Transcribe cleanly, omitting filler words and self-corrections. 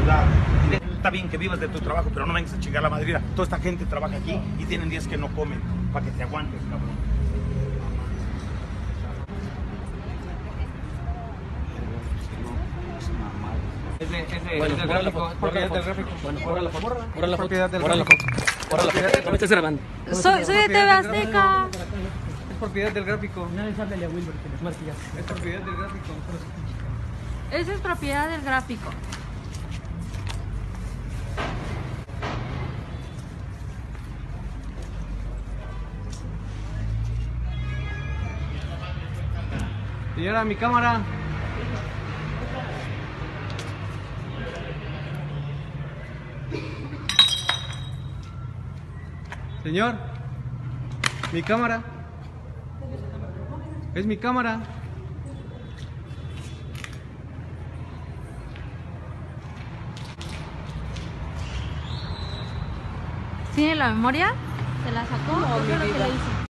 ciudad. Está bien que vivas de tu trabajo, pero no vengas a chingar la madrina. Toda esta gente trabaja aquí y tienen días que no comen, para que te aguantes, cabrón. Es del gráfico, es propiedad del gráfico. Bueno, borra la foto. Borra la foto. Borra la foto. Borra la foto. No me estés grabando. Soy de TV Azteca. Es propiedad del gráfico. Una vez háblale a Wilber que les marque ya. Es propiedad del gráfico. Esa es propiedad del gráfico. Señora, mi cámara. Señor, mi cámara. Es mi cámara. ¿Tiene la memoria? ¿Se la sacó o qué es lo que le hizo?